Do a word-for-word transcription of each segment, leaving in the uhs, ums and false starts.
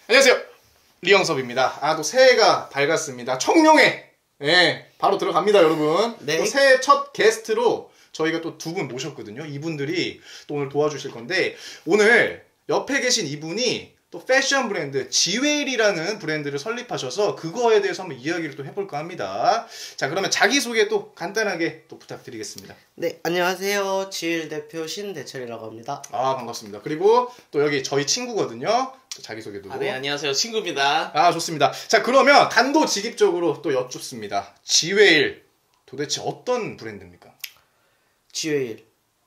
안녕하세요, 리영섭입니다. 아, 또 새해가 밝았습니다. 청룡회, 예, 바로 들어갑니다, 여러분. 네. 또 새해 첫 게스트로 저희가 또 두 분 모셨거든요. 이분들이 또 오늘 도와주실 건데, 오늘 옆에 계신 이분이 또 패션 브랜드 지웨일이라는 브랜드를 설립하셔서 그거에 대해서 한번 이야기를 또 해볼까 합니다. 자, 그러면 자기소개 또 간단하게 또 부탁드리겠습니다. 네, 안녕하세요. 지웨일 대표 신대철이라고 합니다. 아, 반갑습니다. 그리고 또 여기 저희 친구거든요. 자기소개도. 아, 네, 안녕하세요. 친구입니다. 아, 좋습니다. 자, 그러면 단도직입적으로 또 여쭙습니다. 지웨일 도대체 어떤 브랜드입니까? 지웨일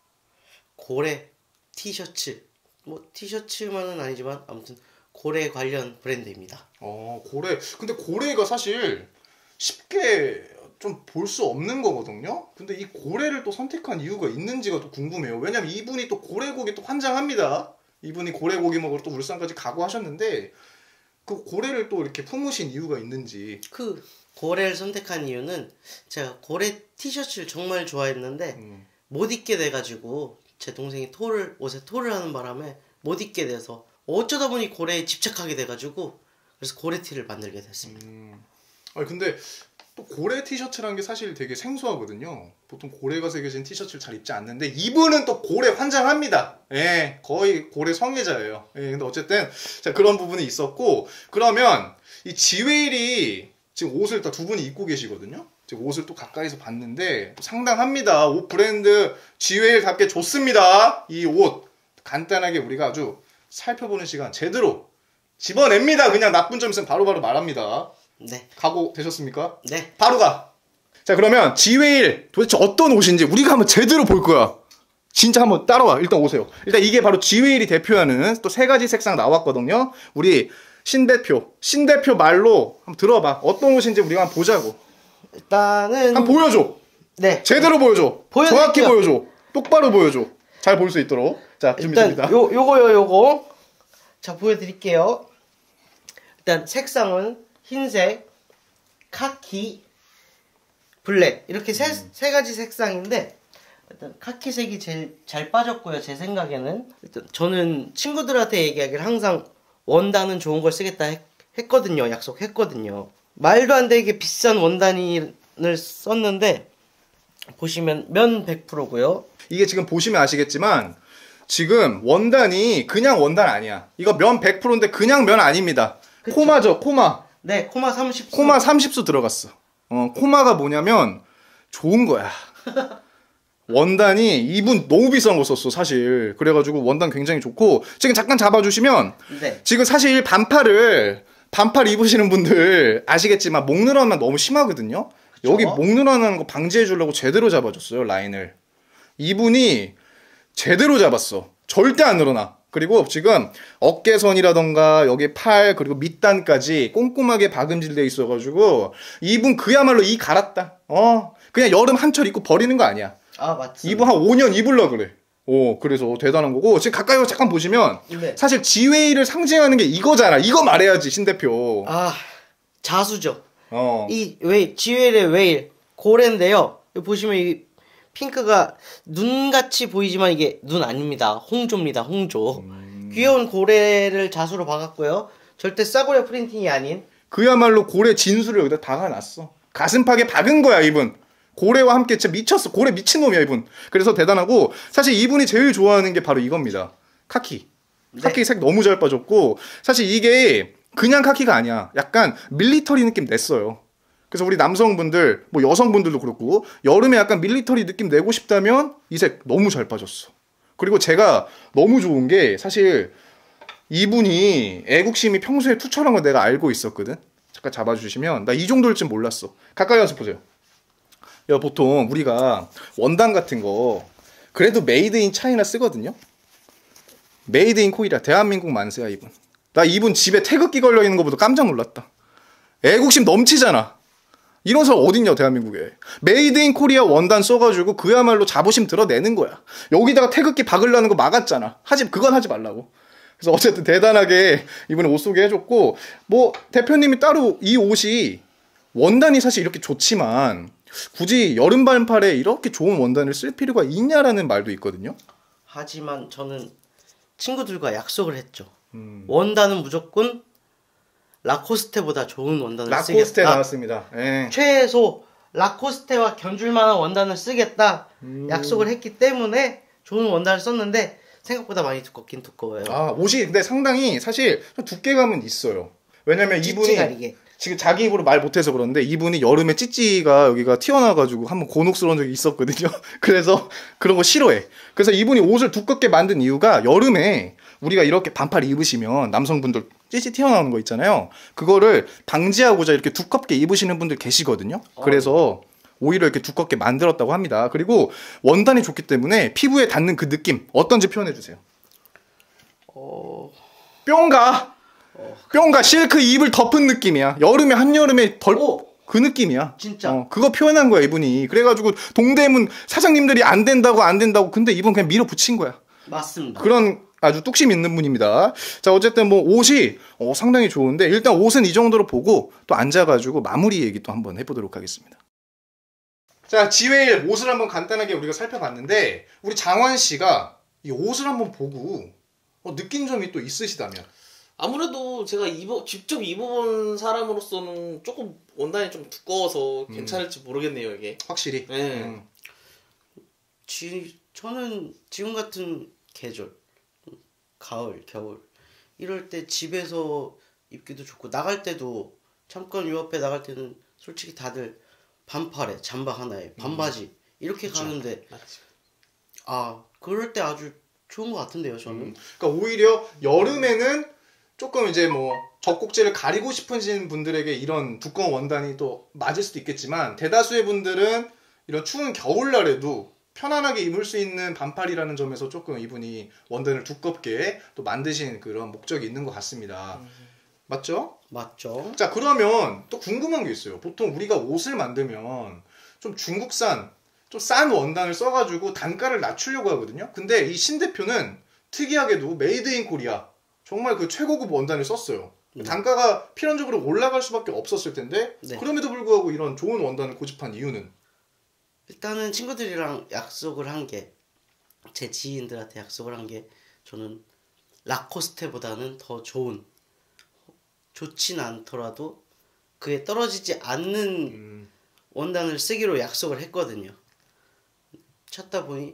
고래 티셔츠, 뭐 티셔츠만은 아니지만 아무튼 고래 관련 브랜드입니다. 어, 고래. 근데 고래가 사실 쉽게 좀 볼 수 없는 거거든요. 근데 이 고래를 또 선택한 이유가 있는지가 또 궁금해요. 왜냐면 이분이 또 고래고기 또 환장합니다. 이분이 고래고기 먹으러 또 울산까지 가고 하셨는데 그 고래를 또 이렇게 품으신 이유가 있는지. 그 고래를 선택한 이유는 제가 고래 티셔츠를 정말 좋아했는데 음. 못 입게 돼가지고 제 동생이 토를 옷에 토를 하는 바람에 못 입게 돼서 어쩌다 보니 고래에 집착하게 돼가지고 그래서 고래티를 만들게 됐습니다. 음. 아니 근데 또 고래 티셔츠라는 게 사실 되게 생소하거든요. 보통 고래가 새겨진 티셔츠를 잘 입지 않는데 이분은 또 고래 환장합니다. 예, 거의 고래 성애자예요. 예, 근데 어쨌든 자, 그런 부분이 있었고, 그러면 이 지웨일이 지금 옷을 다 두 분이 입고 계시거든요. 지금 옷을 또 가까이서 봤는데 상당합니다. 옷 브랜드 지웨일답게 좋습니다. 이 옷 간단하게 우리가 아주 살펴보는 시간 제대로 집어냅니다. 그냥 나쁜 점 있으면 바로바로 말합니다. 네. 각오 되셨습니까? 네. 바로 가. 자, 그러면 지웨일 도대체 어떤 옷인지 우리가 한번 제대로 볼 거야. 진짜 한번 따라와. 일단 오세요. 일단 이게 바로 지웨일이 대표하는 또 세 가지 색상 나왔거든요. 우리 신 대표, 신 대표 말로 한번 들어봐. 어떤 옷인지 우리가 한번 보자고. 일단은 한번 보여줘. 네. 제대로 보여줘. 보여드릴게요. 정확히 보여줘. 똑바로 보여줘. 잘 볼 수 있도록. 자, 일단 준비됩니다. 요 요거요 요거. 자, 보여드릴게요. 일단 색상은 흰색, 카키, 블랙 이렇게 세, 음. 세 가지 색상인데 일단 카키색이 제일 잘 빠졌고요. 제 생각에는 일단 저는 친구들한테 얘기하기를 항상 원단은 좋은 걸 쓰겠다 했, 했거든요. 약속했거든요. 말도 안 되게 비싼 원단을 썼는데 보시면 면 백 퍼센트고요. 이게 지금 보시면 아시겠지만 지금 원단이 그냥 원단 아니야. 이거 면 백 퍼센트인데 그냥 면 아닙니다. 그쵸? 코마죠, 코마. 네, 코마 삼십 수. 코마 삼십 수 들어갔어. 어, 코마가 뭐냐면 좋은 거야. 원단이 이분 너무 비싼 거 썼어, 사실. 그래가지고 원단 굉장히 좋고, 지금 잠깐 잡아주시면 네. 지금 사실 반팔을 반팔 입으시는 분들 아시겠지만 목 늘어나면 너무 심하거든요. 그쵸? 여기 목 늘어나는 거 방지해 주려고 제대로 잡아줬어요, 라인을. 이분이 제대로 잡았어. 절대 안 늘어나. 그리고 지금 어깨선이라던가 여기 팔 그리고 밑단까지 꼼꼼하게 박음질돼 있어가지고 이분 그야말로 이 갈았다. 어, 그냥 여름 한철 입고 버리는 거 아니야. 아, 맞습니다. 이분 한 오 년 입을라 그래. 오, 그래서 대단한 거고, 지금 가까이 와서 잠깐 보시면 네. 사실 지웨이를 상징하는 게 이거잖아. 이거 말해야지, 신 대표. 아, 자수죠. 어. 이 웨일, 지웨일의 웨일 고래인데요. 여기 보시면 이 핑크가 눈같이 보이지만 이게 눈 아닙니다. 홍조입니다. 홍조. 음. 귀여운 고래를 자수로 박았고요. 절대 싸구려 프린팅이 아닌. 그야말로 고래 진수를 여기다 박아놨어. 가슴팍에 박은 거야, 이분. 고래와 함께 진짜 미쳤어. 고래 미친놈이야, 이분. 그래서 대단하고, 사실 이분이 제일 좋아하는 게 바로 이겁니다. 카키. 카키 네. 색 너무 잘 빠졌고, 사실 이게 그냥 카키가 아니야. 약간 밀리터리 느낌 냈어요. 그래서 우리 남성분들, 뭐 여성분들도 그렇고, 여름에 약간 밀리터리 느낌 내고 싶다면 이 색 너무 잘 빠졌어. 그리고 제가 너무 좋은 게 사실 이분이 애국심이 평소에 투철한 거 내가 알고 있었거든. 잠깐 잡아주시면 나 이 정도일 줄 몰랐어. 가까이 와서 보세요. 야, 보통 우리가 원단 같은 거 그래도 메이드 인 차이나 쓰거든요. 메이드 인 코리아. 대한민국 만세야, 이분. 나 이분 집에 태극기 걸려 있는 거보다 깜짝 놀랐다. 애국심 넘치잖아. 이런 사람 어딨냐, 대한민국에. 메이드 인 코리아 원단 써가지고 그야말로 자부심 드러내는 거야. 여기다가 태극기 박으려는 거 막았잖아. 하지, 그건 하지 말라고. 그래서 어쨌든 대단하게 이번에 옷 소개해줬고, 뭐 대표님이 따로 이 옷이 원단이 사실 이렇게 좋지만 굳이 여름 반팔에 이렇게 좋은 원단을 쓸 필요가 있냐라는 말도 있거든요. 하지만 저는 친구들과 약속을 했죠. 음. 원단은 무조건 라코스테보다 좋은 원단을 라코스테 쓰겠다. 나왔습니다. 예. 최소 라코스테와 견줄 만한 원단을 쓰겠다 음. 약속을 했기 때문에 좋은 원단을 썼는데 생각보다 많이 두껍긴 두꺼워요. 아, 옷이 근데 상당히 사실 좀 두께감은 있어요. 왜냐면 이분이 찌찌가리게. 지금 자기 입으로 말 못해서 그런데 이분이 여름에 찌찌가 여기가 튀어나와가지고 한번 곤혹스러운 적이 있었거든요. 그래서 그런 거 싫어해. 그래서 이분이 옷을 두껍게 만든 이유가 여름에 우리가 이렇게 반팔 입으시면 남성분들 찌찌 튀어나오는 거 있잖아요. 그거를 방지하고자 이렇게 두껍게 입으시는 분들 계시거든요. 그래서 오히려 이렇게 두껍게 만들었다고 합니다. 그리고 원단이 좋기 때문에 피부에 닿는 그 느낌 어떤지 표현해 주세요. 어... 뿅가 뿅가 실크 입을 덮은 느낌이야. 여름에 한여름에 덜 오! 그 느낌이야. 진짜. 어, 그거 표현한 거야 이분이. 그래가지고 동대문 사장님들이 안 된다고 안 된다고 근데 이분 그냥 밀어붙인 거야. 맞습니다. 그런 아주 뚝심 있는 분입니다. 자 어쨌든 뭐 옷이 어, 상당히 좋은데 일단 옷은 이 정도로 보고 또 앉아가지고 마무리 얘기 또 한번 해보도록 하겠습니다. 자 지웨일 옷을 한번 간단하게 우리가 살펴봤는데 우리 장원 씨가 이 옷을 한번 보고 어, 느낀 점이 또 있으시다면? 아무래도 제가 입어, 직접 입어본 사람으로서는 조금 원단이 좀 두꺼워서 음. 괜찮을지 모르겠네요, 이게. 확실히. 네. 음. 지, 저는 지금 같은 계절, 가을, 겨울 이럴 때 집에서 입기도 좋고 나갈 때도 잠깐 요 앞에 나갈 때는 솔직히 다들 반팔에 잠바 하나에 반바지 이렇게 그쵸. 가는데 맞지. 아 그럴 때 아주 좋은 것 같은데요 저는. 음. 그러니까 오히려 여름에는 조금 이제 뭐 젖꼭지를 가리고 싶으신 분들에게 이런 두꺼운 원단이 또 맞을 수도 있겠지만 대다수의 분들은 이런 추운 겨울날에도 편안하게 입을 수 있는 반팔이라는 점에서 조금 이분이 원단을 두껍게 또 만드신 그런 목적이 있는 것 같습니다. 음. 맞죠? 맞죠? 자 그러면 또 궁금한 게 있어요. 보통 우리가 옷을 만들면 좀 중국산 좀 싼 원단을 써가지고 단가를 낮추려고 하거든요. 근데 이 신 대표는 특이하게도 메이드 인 코리아 정말 그 최고급 원단을 썼어요. 네. 단가가 필연적으로 올라갈 수밖에 없었을 텐데 네. 그럼에도 불구하고 이런 좋은 원단을 고집한 이유는? 일단은 친구들이랑 약속을 한 게 제 지인들한테 약속을 한 게 저는 라코스테보다는 더 좋은 좋진 않더라도 그에 떨어지지 않는 음, 원단을 쓰기로 약속을 했거든요. 찾다 보니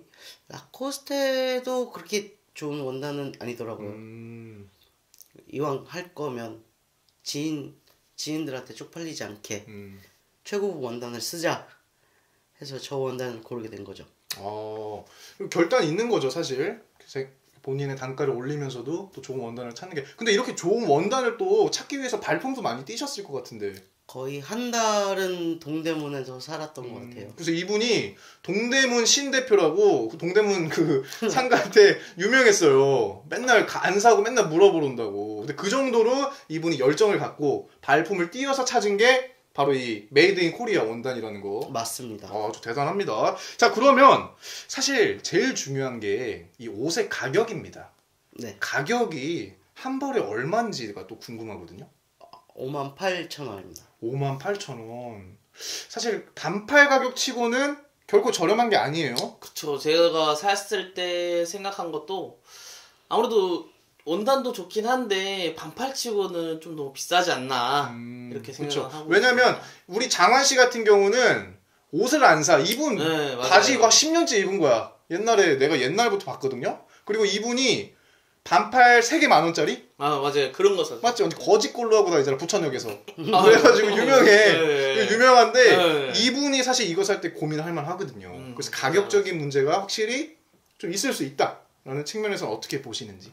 라코스테도 그렇게 좋은 원단은 아니더라고요. 음, 이왕 할 거면 지인 지인들한테 쪽팔리지 않게 음. 최고급 원단을 쓰자 해서 저 원단을 고르게 된 거죠. 어, 결단이 있는 거죠 사실. 그래서 본인의 단가를 올리면서도 또 좋은 원단을 찾는 게. 근데 이렇게 좋은 원단을 또 찾기 위해서 발품도 많이 뛰셨을 것 같은데. 거의 한 달은 동대문에서 살았던 음, 것 같아요. 그래서 이분이 동대문 신 대표라고 그 동대문 그 상가한테 유명했어요. 맨날 가- 안 사고 맨날 물어보는다고. 근데 그 정도로 이분이 열정을 갖고 발품을 띄어서 찾은 게 바로 이 메이드 인 코리아 원단이라는 거. 맞습니다. 아, 저 대단합니다. 자, 그러면 사실 제일 중요한 게 이 옷의 가격입니다. 네, 가격이 한 벌에 얼마인지가 또 궁금하거든요. 오만 팔천 원입니다. 오만 팔천 원. 사실 반팔 가격 치고는 결코 저렴한 게 아니에요. 그쵸. 제가 샀을 때 생각한 것도 아무래도 원단도 좋긴 한데 반팔치고는 좀 너무 비싸지 않나 음, 이렇게 그쵸. 생각을 하고 왜냐면 있습니다. 우리 장환 씨 같은 경우는 옷을 안 사. 입은 네, 맞아요. 바지 이거 십 년째 입은 거야. 옛날에 내가 옛날부터 봤거든요. 그리고 이분이 반팔 세 개 만 원짜리? 아 맞아요. 그런 거 샀어요. 맞지? 언제 거짓골로 하고 다니잖아 부천역에서. 아, 그래가지고 유명해. 네. 유명한데 네. 이분이 사실 이거 살 때 고민할 만하거든요. 음, 그래서 가격적인 문제가 확실히 좀 있을 수 있다라는 측면에서 어떻게 보시는지.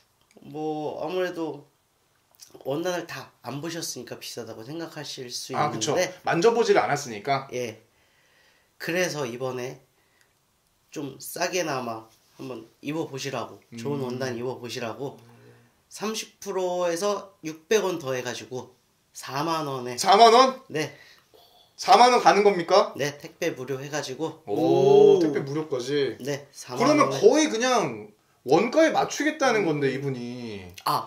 뭐 아무래도 원단을 다 안 보셨으니까 비싸다고 생각하실 수 아 그쵸. 있는데 만져보지를 않았으니까. 예. 그래서 이번에 좀 싸게나마 한번 입어보시라고 좋은 음. 원단 입어보시라고 삼십 퍼센트에서 육백 원 더해가지고 사만 원에 사만 원? 네, 사만 원 가는 겁니까? 네 택배 무료 해가지고 오, 오. 택배 무료까지. 네 사만 그러면 원에 거의 그냥 원가에 맞추겠다는 건데 이분이. 아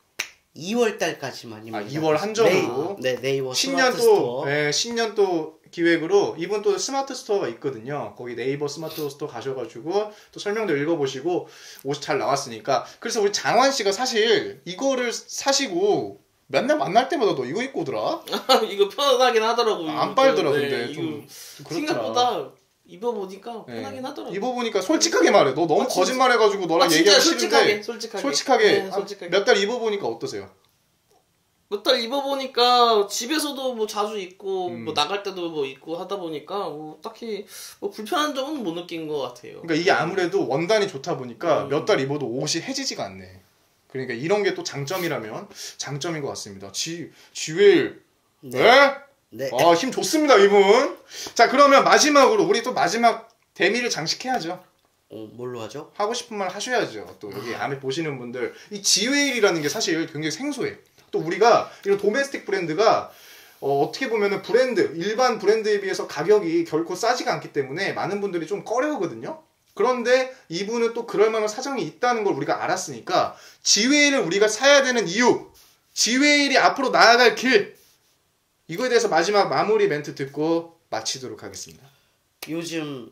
이월 달까지만입니다. 아, 이월 한정으로? 네, 네 네이버 신년 스마트 또, 스토어. 네, 신년 또 기획으로 이분 또 스마트 스토어가 있거든요. 거기 네이버 스마트 스토어 가셔가지고 또 설명도 읽어보시고 옷이 잘 나왔으니까. 그래서 우리 장환 씨가 사실 이거를 사시고 맨날 만날 때마다 너 이거 입고 오더라. 이거 편하긴 하더라고. 안 빨더라 네, 근데 이거 좀, 좀 그렇더라. 생각보다 입어보니까 네. 편하긴 하더라고. 입어보니까 솔직하게 말해. 너 너무 아, 진짜. 거짓말해가지고 너랑 아, 진짜 얘기하기 솔직하게, 싫은데 솔직하게. 솔직하게 네, 솔직하게. 몇 달 입어보니까 어떠세요? 몇 달 입어보니까 집에서도 뭐 자주 입고 음. 뭐 나갈 때도 뭐 입고 하다 보니까 뭐 딱히 뭐 불편한 점은 못 느낀 것 같아요. 그러니까 이게 아무래도 원단이 좋다 보니까 음. 몇 달 입어도 옷이 해지지가 않네. 그러니까 이런 게 또 장점이라면 장점인 것 같습니다. 지 지윌 네? 네. 아, 힘 좋습니다 이분. 자 그러면 마지막으로 우리 또 마지막 대미를 장식해야죠. 어, 뭘로 하죠? 하고 싶은 말 하셔야죠. 또 여기 안에 보시는 분들 이 지웨일이라는 게 사실 굉장히 생소해. 또 우리가 이런 도메스틱 브랜드가 어, 어떻게 보면은 브랜드 일반 브랜드에 비해서 가격이 결코 싸지가 않기 때문에 많은 분들이 좀 꺼려하거든요. 그런데 이분은 또 그럴 만한 사정이 있다는 걸 우리가 알았으니까 지웨일을 우리가 사야 되는 이유, 지웨일이 앞으로 나아갈 길, 이거에 대해서 마지막 마무리 멘트 듣고 마치도록 하겠습니다. 요즘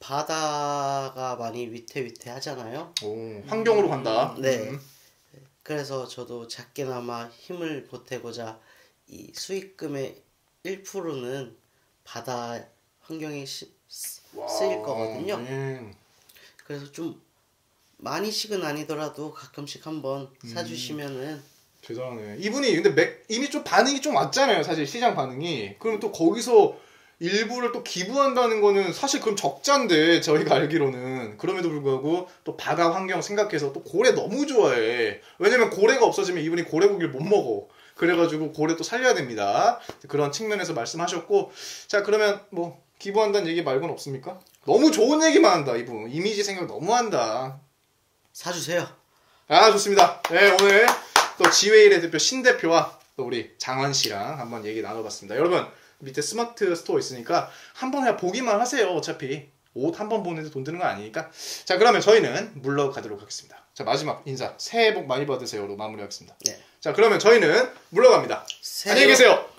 바다가 많이 위태위태 하잖아요. 오, 환경으로 간다. 네. 음. 그래서 저도 작게나마 힘을 보태고자 이 수익금의 일 퍼센트는 바다 환경에 시, 쓰일 와, 거거든요. 음. 그래서 좀 많이씩은 아니더라도 가끔씩 한번 음. 사주시면은 대단하네. 이분이 근데 맥, 이미 좀 반응이 좀 왔잖아요. 사실 시장 반응이. 그럼 또 거기서 일부를 또 기부한다는 거는 사실 그럼 적자인데 저희가 알기로는. 그럼에도 불구하고 또 바다 환경 생각해서 또 고래 너무 좋아해. 왜냐면 고래가 없어지면 이분이 고래고기를 못 먹어. 그래가지고 고래 또 살려야 됩니다. 그런 측면에서 말씀하셨고, 자 그러면 뭐 기부한다는 얘기 말고는 없습니까? 너무 좋은 얘기만 한다 이분. 이미지 생각 너무 한다. 사주세요. 아 좋습니다. 네 오늘 또 지웨일의 대표 신 대표와 또 우리 장원 씨랑 한번 얘기 나눠봤습니다. 여러분 밑에 스마트 스토어 있으니까 한번 그냥 보기만 하세요. 어차피 옷 한 번 보는데 돈 드는 거 아니니까. 자 그러면 저희는 물러가도록 하겠습니다. 자 마지막 인사 새해 복 많이 받으세요로 마무리하겠습니다. 네. 자 그러면 저희는 물러갑니다. 새해 안녕히 계세요.